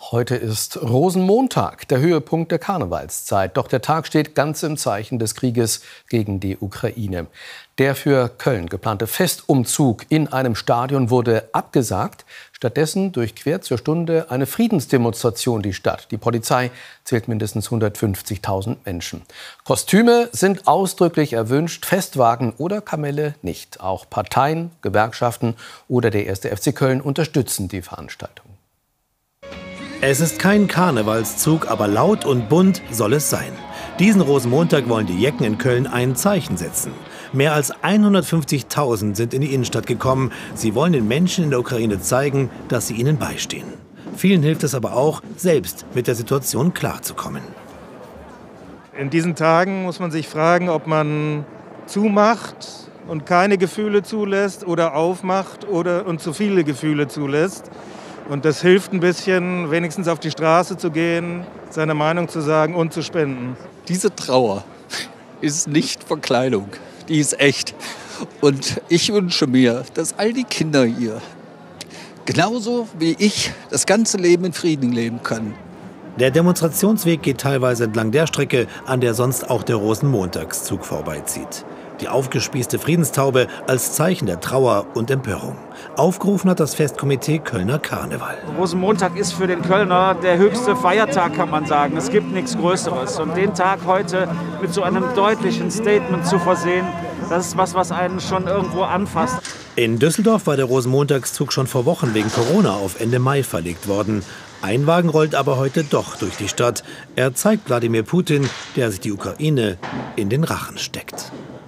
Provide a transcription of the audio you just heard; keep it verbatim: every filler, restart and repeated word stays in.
Heute ist Rosenmontag, der Höhepunkt der Karnevalszeit. Doch der Tag steht ganz im Zeichen des Krieges gegen die Ukraine. Der für Köln geplante Festumzug in einem Stadion wurde abgesagt. Stattdessen durchquert zur Stunde eine Friedensdemonstration die Stadt. Die Polizei zählt mindestens hundertfünfzigtausend Menschen. Kostüme sind ausdrücklich erwünscht, Festwagen oder Kamelle nicht. Auch Parteien, Gewerkschaften oder der erste F C Köln unterstützen die Veranstaltung. Es ist kein Karnevalszug, aber laut und bunt soll es sein. Diesen Rosenmontag wollen die Jecken in Köln ein Zeichen setzen. Mehr als hundertfünfzigtausend sind in die Innenstadt gekommen. Sie wollen den Menschen in der Ukraine zeigen, dass sie ihnen beistehen. Vielen hilft es aber auch, selbst mit der Situation klarzukommen. In diesen Tagen muss man sich fragen, ob man zumacht und keine Gefühle zulässt oder aufmacht oder und zu viele Gefühle zulässt. Und das hilft ein bisschen, wenigstens auf die Straße zu gehen, seine Meinung zu sagen und zu spenden. Diese Trauer ist nicht Verkleidung, die ist echt. Und ich wünsche mir, dass all die Kinder hier genauso wie ich das ganze Leben in Frieden leben können. Der Demonstrationsweg geht teilweise entlang der Strecke, an der sonst auch der Rosenmontagszug vorbeizieht. Die aufgespießte Friedenstaube als Zeichen der Trauer und Empörung. Aufgerufen hat das Festkomitee Kölner Karneval. Rosenmontag ist für den Kölner der höchste Feiertag, kann man sagen. Es gibt nichts Größeres. Und den Tag heute mit so einem deutlichen Statement zu versehen, das ist was, was einen schon irgendwo anfasst. In Düsseldorf war der Rosenmontagszug schon vor Wochen wegen Corona auf Ende Mai verlegt worden. Ein Wagen rollt aber heute doch durch die Stadt. Er zeigt Wladimir Putin, der sich die Ukraine in den Rachen steckt.